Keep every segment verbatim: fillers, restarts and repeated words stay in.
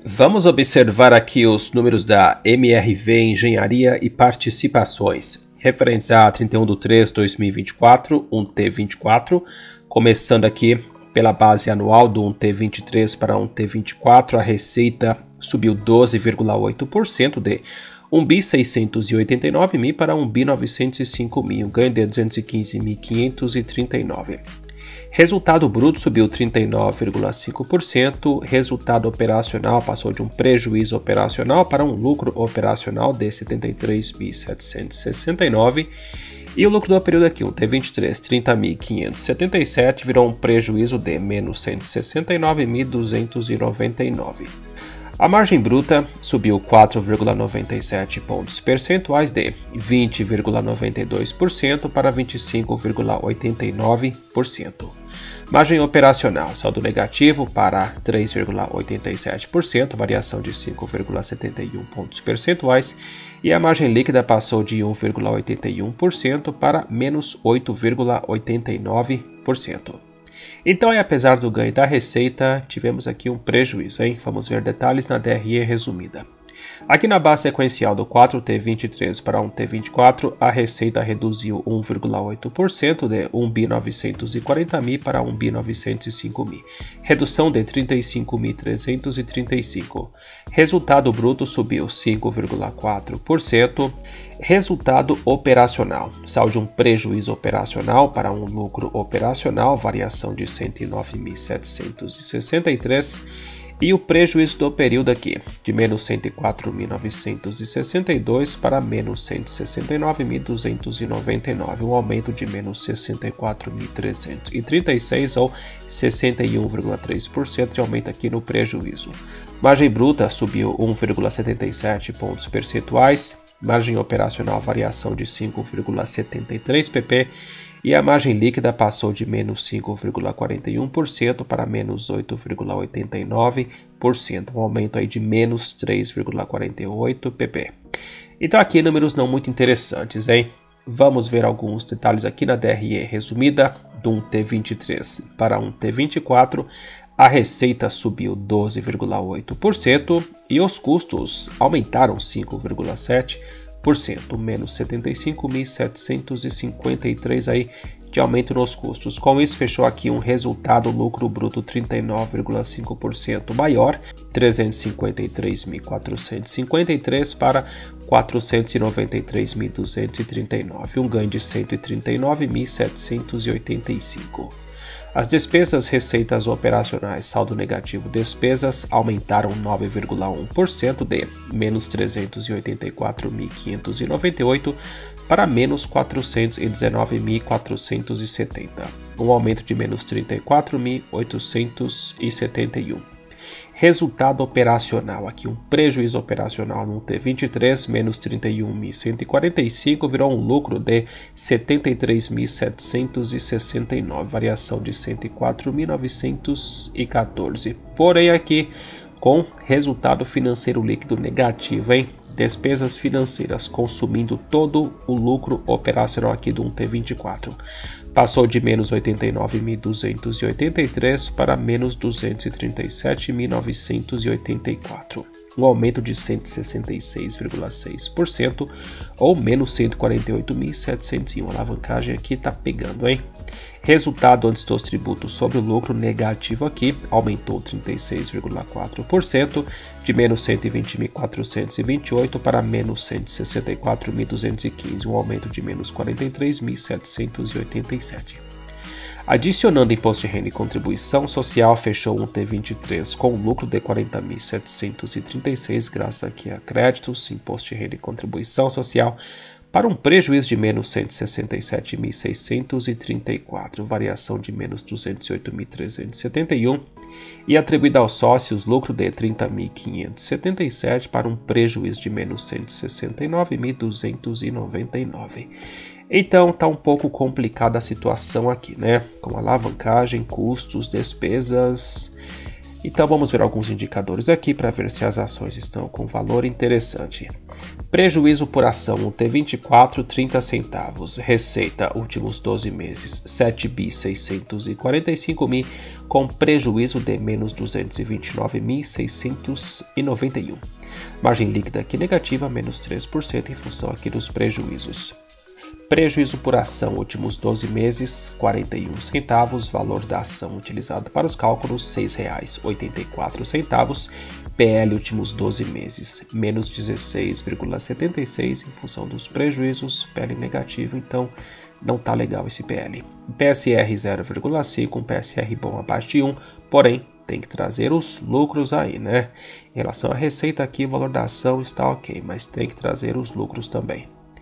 Vamos observar aqui os números da M R V Engenharia e Participações, referentes a trinta e um de três de dois mil e vinte e quatro, um T vinte e quatro, começando aqui pela base anual do um T vinte e três para um T vinte e quatro, a receita subiu doze vírgula oito por cento de um bi seiscentos e oitenta e nove mil para um bi novecentos e cinco mil, um ganho de duzentos e quinze mil quinhentos e trinta e nove. Resultado bruto subiu trinta e nove vírgula cinco por cento, resultado operacional passou de um prejuízo operacional para um lucro operacional de setenta e três mil setecentos e sessenta e nove e o lucro do período aqui, um T vinte e três, trinta mil quinhentos e setenta e sete, virou um prejuízo de menos cento e sessenta e nove mil duzentos e noventa e nove. A margem bruta subiu quatro vírgula noventa e sete pontos percentuais de vinte vírgula noventa e dois por cento para vinte e cinco vírgula oitenta e nove por cento. Margem operacional, saldo negativo para três vírgula oitenta e sete por cento, variação de cinco vírgula setenta e um pontos percentuais, e a margem líquida passou de um vírgula oitenta e um por cento para menos oito vírgula oitenta e nove por cento. Então, apesar do ganho da receita, tivemos aqui um prejuízo, hein? Vamos ver detalhes na D R E resumida. Aqui na base sequencial do quatro T vinte e três para um T vinte e quatro, a receita reduziu um vírgula oito por cento de um bi novecentos e quarenta mil para um bi novecentos e cinco mil, redução de trinta e cinco mil trezentos e trinta e cinco. Resultado bruto subiu cinco vírgula quatro por cento. Resultado operacional, saiu de um prejuízo operacional para um lucro operacional, variação de cento e nove mil setecentos e sessenta e três. E o prejuízo do período aqui, de menos cento e quatro mil novecentos e sessenta e dois para menos cento e sessenta e nove mil duzentos e noventa e nove, um aumento de menos sessenta e quatro mil trezentos e trinta e seis ou sessenta e um vírgula três por cento de aumento aqui no prejuízo. Margem bruta subiu um vírgula setenta e sete pontos percentuais, margem operacional variação de cinco vírgula setenta e três pp. E a margem líquida passou de menos cinco vírgula quarenta e um por cento para menos oito vírgula oitenta e nove por cento, um aumento aí de menos três vírgula quarenta e oito pp. Então aqui números não muito interessantes, hein? Vamos ver alguns detalhes aqui na D R E resumida do um T vinte e três para um T vinte e quatro. A receita subiu doze vírgula oito por cento e os custos aumentaram cinco vírgula sete por cento, menos setenta e cinco mil setecentos e cinquenta e três aí de aumento nos custos. Com isso, fechou aqui um resultado lucro bruto trinta e nove vírgula cinco por cento maior, trezentos e cinquenta e três mil quatrocentos e cinquenta e três para quatrocentos e noventa e três mil duzentos e trinta e nove, um ganho de cento e trinta e nove mil setecentos e oitenta e cinco. As despesas, receitas operacionais, saldo negativo, despesas aumentaram nove vírgula um por cento de menos trezentos e oitenta e quatro mil quinhentos e noventa e oito para menos quatrocentos e dezenove mil quatrocentos e setenta, um aumento de menos trinta e quatro mil oitocentos e setenta e um. Resultado operacional, aqui um prejuízo operacional no T vinte e três, menos trinta e um mil cento e quarenta e cinco, virou um lucro de setenta e três mil setecentos e sessenta e nove, variação de cento e quatro mil novecentos e quatorze. Porém aqui com resultado financeiro líquido negativo, hein? Despesas financeiras consumindo todo o lucro operacional aqui do um T vinte e quatro. Passou de menos oitenta e nove mil duzentos e oitenta e três para menos duzentos e trinta e sete mil novecentos e oitenta e quatro, um aumento de cento e sessenta e seis vírgula seis por cento ou menos cento e quarenta e oito mil setecentos e um. A alavancagem aqui tá pegando, hein? Resultado antes dos tributos sobre o lucro negativo aqui, aumentou trinta e seis vírgula quatro por cento, de menos cento e vinte mil quatrocentos e vinte e oito para menos cento e sessenta e quatro mil duzentos e quinze, um aumento de menos quarenta e três mil setecentos e oitenta e sete. Adicionando imposto de renda e contribuição social, fechou um T vinte e três com lucro de quarenta mil setecentos e trinta e seis, graças aqui a créditos, imposto de renda e contribuição social, para um prejuízo de menos cento e sessenta e sete mil seiscentos e trinta e quatro, variação de menos duzentos e oito mil trezentos e setenta e um, e atribuído aos sócios lucro de trinta mil quinhentos e setenta e sete para um prejuízo de menos cento e sessenta e nove mil duzentos e noventa e nove. Então tá um pouco complicada a situação aqui, né? Com alavancagem, custos, despesas. Então vamos ver alguns indicadores aqui para ver se as ações estão com valor interessante. Prejuízo por ação, um T vinte e quatro, trinta centavos. Receita, últimos doze meses, sete bi seiscentos e quarenta e cinco mil, com prejuízo de menos duzentos e vinte e nove mil seiscentos e noventa e um. Margem líquida aqui negativa, menos três por cento em função aqui dos prejuízos. Prejuízo por ação, últimos doze meses, quarenta e um centavos. Valor da ação utilizado para os cálculos, seis reais e oitenta e quatro centavos. P L últimos doze meses, menos dezesseis vírgula setenta e seis em função dos prejuízos. P L negativo, então não tá legal esse P L. P S R zero vírgula cinco, um P S R bom abaixo de um, porém tem que trazer os lucros aí, né? Em relação à receita aqui, o valor da ação está ok, mas tem que trazer os lucros também.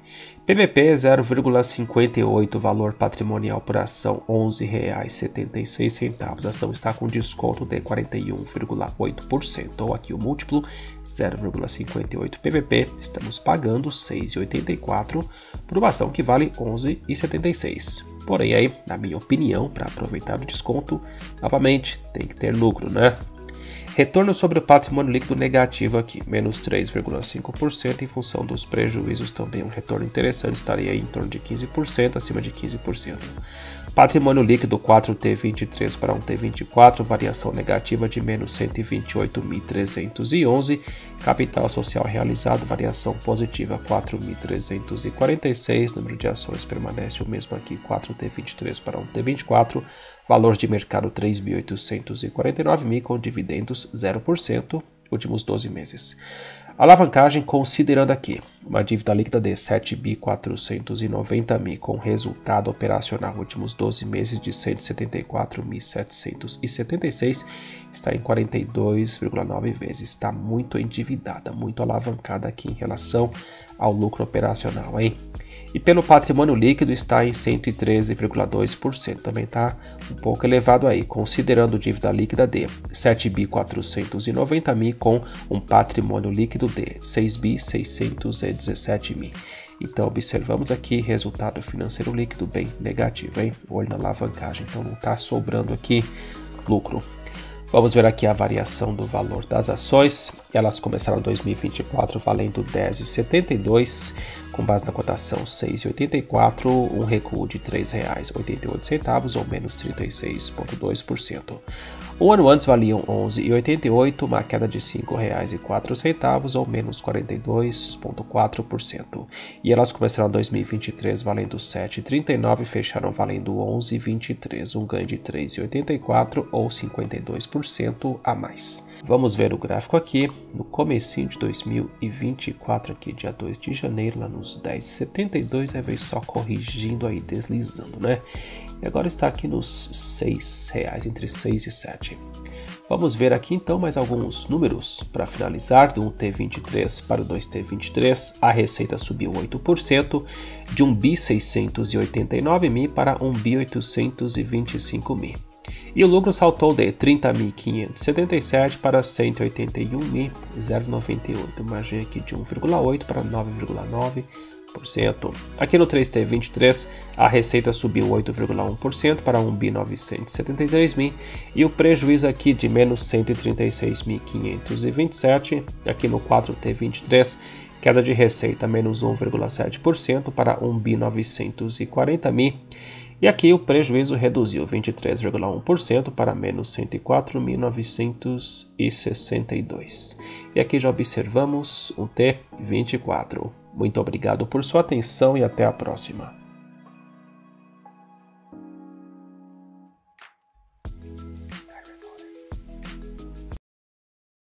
P V P zero vírgula cinquenta e oito, valor patrimonial por ação onze reais e setenta e seis centavos. A ação está com desconto de quarenta e um vírgula oito por cento, ou aqui o múltiplo zero vírgula cinquenta e oito P V P, estamos pagando seis reais e oitenta e quatro por uma ação que vale onze reais e setenta e seis. Porém aí, na minha opinião, para aproveitar o desconto, novamente tem que ter lucro, né? Retorno sobre o patrimônio líquido negativo aqui, menos três vírgula cinco por cento em função dos prejuízos, também um retorno interessante, estaria aí em torno de quinze por cento, acima de quinze por cento. Patrimônio líquido quatro T vinte e três para um T vinte e quatro, variação negativa de menos cento e vinte e oito mil trezentos e onze, capital social realizado, variação positiva quatro mil trezentos e quarenta e seis, número de ações permanece o mesmo aqui, quatro T vinte e três para um T vinte e quatro, valor de mercado três mil oitocentos e quarenta e nove mil, com dividendos zero por cento, últimos doze meses. Alavancagem, considerando aqui uma dívida líquida de sete bi quatrocentos e noventa mil, com resultado operacional últimos doze meses de cento e setenta e quatro mil setecentos e setenta e seis, está em quarenta e dois vírgula nove vezes, está muito endividada, muito alavancada aqui em relação ao lucro operacional, hein? E pelo patrimônio líquido está em cento e treze vírgula dois por cento, também está um pouco elevado aí, considerando dívida líquida de sete bi quatrocentos e noventa mil com um patrimônio líquido de seis bi seiscentos e dezessete mil. Então observamos aqui resultado financeiro líquido bem negativo, hein? Olho na alavancagem, então não está sobrando aqui lucro. Vamos ver aqui a variação do valor das ações. Elas começaram em dois mil e vinte e quatro valendo dez reais e setenta e dois centavos, com base na cotação seis reais e oitenta e quatro centavos, um recuo de três reais e oitenta e oito centavos ou menos trinta e seis vírgula dois por cento. Um ano antes valiam onze reais e oitenta e oito centavos, uma queda de cinco reais e quatro centavos ou menos quarenta e dois vírgula quatro por cento. E elas começaram em dois mil e vinte e três valendo sete reais e trinta e nove centavos e fecharam valendo onze reais e vinte e três centavos, um ganho de três reais e oitenta e quatro centavos ou cinquenta e dois por cento a mais. Vamos ver o gráfico aqui, no comecinho de dois mil e vinte e quatro, aqui dia dois de janeiro, lá nos dez reais e setenta e dois, aí veio só corrigindo aí, deslizando, né? E agora está aqui nos seis reais, entre seis e sete. Vamos ver aqui então mais alguns números para finalizar. Do um T vinte e três para o dois T vinte e três, a receita subiu oito por cento, de um bi seiscentos e oitenta e nove mil para um bi oitocentos e vinte e cinco mil. E o lucro saltou de trinta mil quinhentos e setenta e sete para cento e oitenta e um mil zero vírgula noventa e oito, margem aqui de um vírgula oito para nove vírgula nove por cento. Aqui no três T vinte e três, a receita subiu oito vírgula um por cento para um bi novecentos e setenta e três mil e o prejuízo aqui de menos cento e trinta e seis mil quinhentos e vinte e sete. Aqui no quatro T vinte e três, queda de receita menos um vírgula sete por cento para um bi novecentos e quarenta mil. E aqui o prejuízo reduziu vinte e três vírgula um por cento para menos cento e quatro mil novecentos e sessenta e dois. E aqui já observamos um T vinte e quatro. Muito obrigado por sua atenção e até a próxima.